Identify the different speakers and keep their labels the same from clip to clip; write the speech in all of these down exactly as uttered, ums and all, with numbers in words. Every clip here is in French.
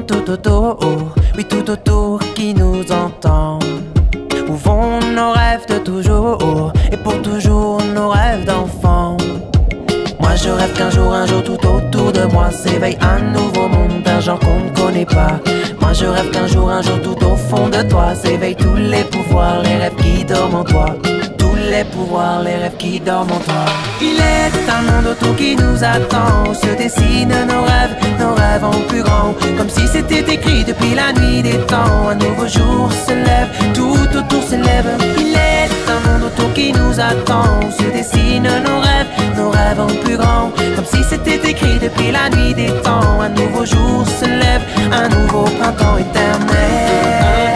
Speaker 1: tout autour, oui tout autour qui nous entend. Où vont nos rêves de toujours, et pour toujours nos rêves d'enfants. Moi je rêve qu'un jour, un jour tout autour de moi s'éveille un nouveau monde d'un genre qu'on ne connaît pas. Moi je rêve qu'un jour, un jour tout au fond de toi s'éveillent tous les pouvoirs, les rêves qui dorment en toi. Tous les pouvoirs, les rêves qui dorment en toi. Il est un monde autour qui nous attend, où se dessinent nos rêves, nos rêves en plus grand. Comme si c'était écrit depuis la nuit des temps. Un nouveau jour se lève, tout autour s'élève. Il est un monde autour qui nous attend, où se dessinent nos rêves, nos rêves en plus grand. Comme si c'était écrit depuis la nuit des temps. Un nouveau jour se lève, un nouveau printemps éternel.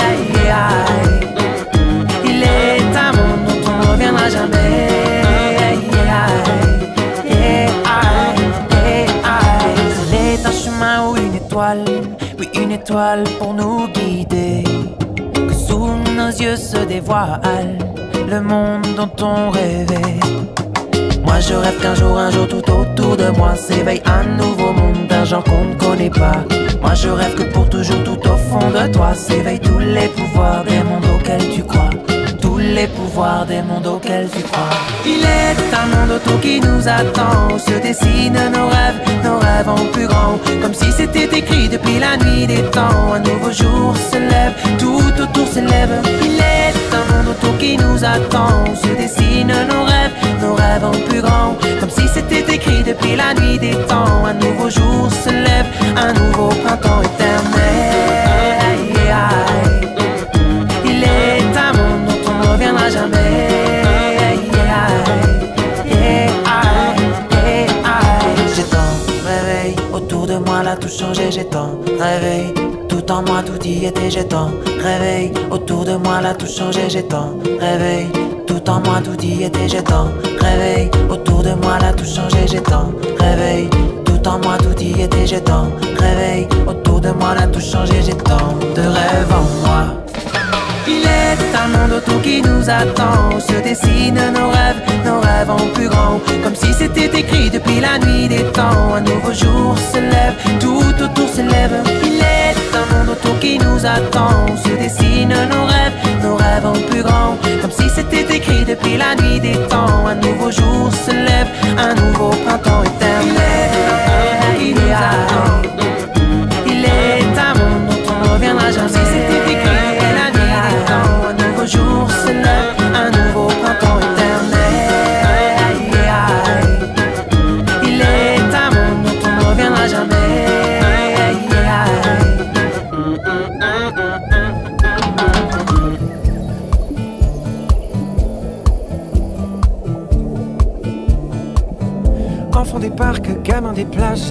Speaker 1: Il est un monde dont on ne reviendra jamais. C'est un chemin ou une étoile, oui une étoile pour nous guider. Que sous nos yeux se dévoile le monde dont on rêvait. Moi je rêve qu'un jour, un jour tout autour de moi s'éveille un nouveau monde d'un genre qu'on ne connaît pas. Moi je rêve que pour toujours tout au fond de toi s'éveillent tous les pouvoirs des mondes auxquels tu crois. Tous les pouvoirs des mondes auxquels tu crois. Il est un monde autour qui nous attend, où se dessinent nos rêves, nos rêves en plus grand. Comme si c'était écrit depuis la nuit des temps. Un nouveau jour se lève, tout autour s'élève. Il est un monde autour qui nous attend, où se dessinent nos rêves, nos rêves en plus grand. Comme si c'était écrit depuis la nuit des temps. Un nouveau jour se lève, un nouveau printemps éternel. Il est un monde dont on ne reviendra jamais. J'ai tant rêvé, autour de moi là tout changé. J'ai tant rêvé, tout en moi tout y était. J'ai tant rêvé, autour de moi là tout changé. J'ai tant rêvé, tout en moi tout y était. J'ai tant rêvé, autour de moi là tout changé. J'ai tant rêvé, tout en moi tout y était. J'ai tant rêvé, autour de moi là tout changé. J'ai tant de rêves en moi. Il est un monde autour qui nous attend, où se dessinent nos rêves, nos rêves en plus grand. Comme si c'était écrit depuis la nuit des temps. Un nouveau jour se lève, tout autour s'élève. Il est un monde autour qui nous attend, où se dessinent nos rêves, nos rêves en plus grand. Comme si c'était écrit depuis la nuit des temps. Un nouveau jour se lève, un nouveau printemps éternel. Il est un monde, il est un monde dont on ne reviendra jamais. Comme si c'était écrit depuis la nuit des temps. Un nouveau jour se lève, un nouveau printemps éternel. Il est un monde dont on ne reviendra jamais.
Speaker 2: Enfant des parcs, gamin des plages,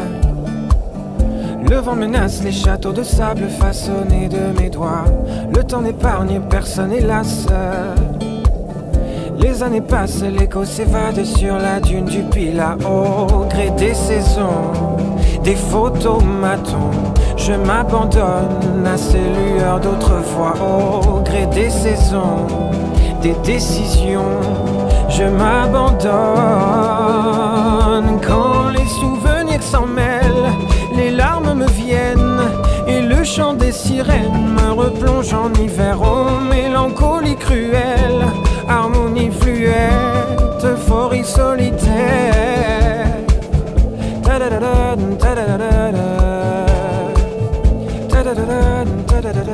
Speaker 2: le vent menace les châteaux de sable façonnés de mes doigts. Le temps n'épargne personne hélas. Les années passent, l'écho s'évade sur la dune du Pilat. Au gré des saisons, des photomatons, je m'abandonne à ces lueurs d'autrefois. Au gré des saisons, des décisions, je m'abandonne. Quand les souvenirs s'en mêlent, les larmes me viennent et le chant des sirènes me replonge en hiver. Oh, mélancolie cruelle, harmonie fluette, euphorie solitaire. Ta-da-da-da, ta-da-da-da, ta-da-da-da, ta-da-da-da.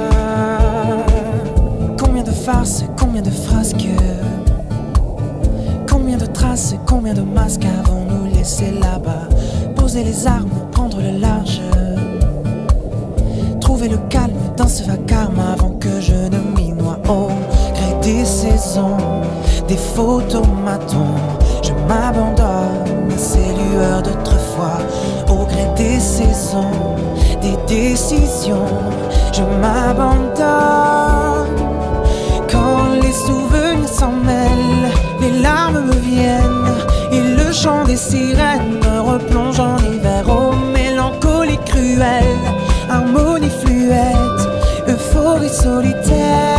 Speaker 3: Combien de farces, combien de frasques, combien de traces, combien de masques avons-nous laissé là-bas? Poser les armes, prendre le large, trouver le calme dans ce vacarme avant que je ne m'y noie. Au gré des saisons, des photomatons, je m'abandonne à ces lueurs d'autrefois. Au gré des saisons, des décisions, je m'abandonne. Quand les souvenirs s'en mêlent, les larmes me viennent et le chant des sirènes me replonge en hiver. Oh, mélancolie cruelle, harmonie fluette, euphorie solitaire.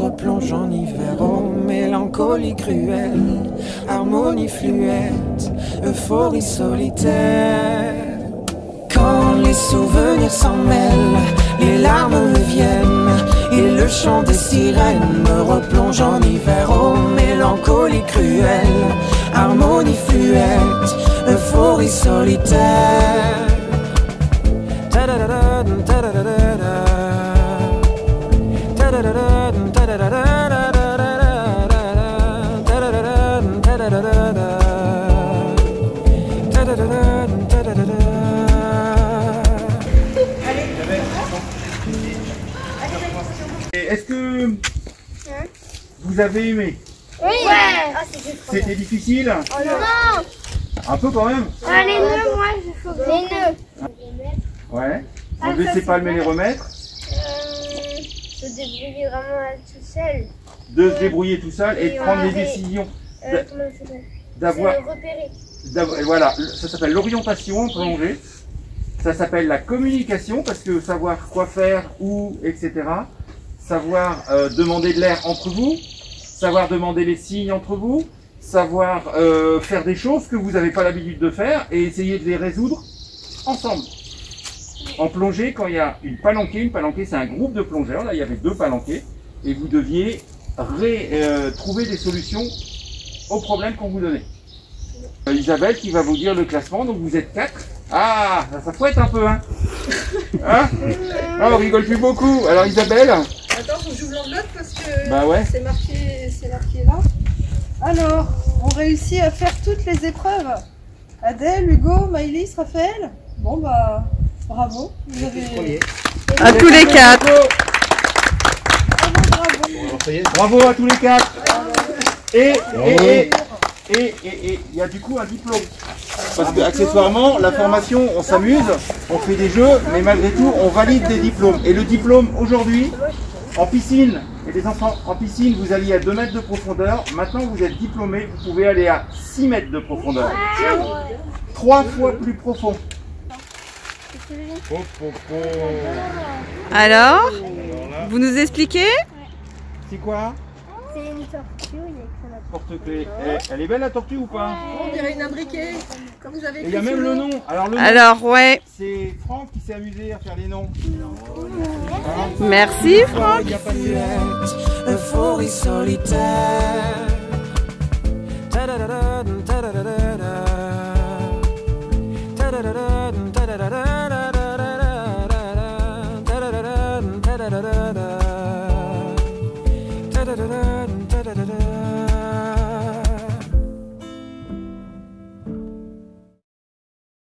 Speaker 2: replonge en hiver. Oh, mélancolie cruelle, harmonie fluette, euphorie solitaire. Quand les souvenirs s'en mêlent, les larmes me viennent, et le chant des sirènes me replonge en hiver. Oh, mélancolie cruelle, harmonie fluette, euphorie solitaire.
Speaker 4: Est-ce que vous avez aimé?
Speaker 5: Oui. Ouais.
Speaker 4: C'était difficile?
Speaker 5: Oh non.
Speaker 4: Un peu quand même.
Speaker 5: Ah, les nœuds, moi, je faut les nœuds.
Speaker 4: Ouais. Enlever ses palmes et les remettre.
Speaker 5: Euh, se débrouiller vraiment tout seul.
Speaker 4: De se débrouiller tout seul et de prendre des décisions.
Speaker 5: Euh, comment ça s'appelle?
Speaker 4: D'avoir.
Speaker 5: repérer.
Speaker 4: Voilà, ça s'appelle l'orientation en plongée. Ça s'appelle la communication parce que savoir quoi faire, où, et cetera. Savoir euh, demander de l'air entre vous, savoir demander les signes entre vous, savoir euh, faire des choses que vous n'avez pas l'habitude de faire et essayer de les résoudre ensemble. En plongée, quand il y a une palanquée, une palanquée c'est un groupe de plongeurs, là il y avait deux palanquées, et vous deviez ré, euh, trouver des solutions aux problèmes qu'on vous donnait. Euh, Isabelle qui va vous dire le classement, donc vous êtes quatre. Ah, ça, ça fouette un peu, hein, hein ah, on rigole plus beaucoup. Alors Isabelle.
Speaker 6: Attends, faut que j'ouvre l'enveloppe parce que
Speaker 4: bah ouais.
Speaker 6: c'est marqué, c'est marqué là. Alors, on réussit à faire toutes les épreuves. Adèle, Hugo, Maëlys, Raphaël. Bon bah, bravo. Vous avez...
Speaker 7: À tous les quatre.
Speaker 6: Bravo, bravo.
Speaker 4: Bravo à tous les quatre. Et et et et il y a du coup un diplôme. Parce que accessoirement, la formation, on s'amuse, on fait des jeux, mais malgré tout, on valide des diplômes. Et le diplôme aujourd'hui, en piscine, et les enfants, en piscine, vous alliez à deux mètres de profondeur. Maintenant, vous êtes diplômés, vous pouvez aller à six mètres de profondeur. Trois fois plus profond. Oh, oh, oh.
Speaker 7: Alors, vous nous expliquez?
Speaker 4: C'est quoi?
Speaker 5: C'est une tortue avec son
Speaker 4: Porte-clés. Elle, elle est belle la tortue ou pas?
Speaker 6: On dirait une imbriquée, comme vous avez
Speaker 4: Et
Speaker 6: écrit.
Speaker 4: il y a même le nom. Alors, le nom,
Speaker 7: Alors, ouais.
Speaker 4: c'est Franck qui s'est amusé à faire les noms.
Speaker 7: Merci, Franck.
Speaker 4: Il n'y a pas de...
Speaker 2: Euphorie solitaire.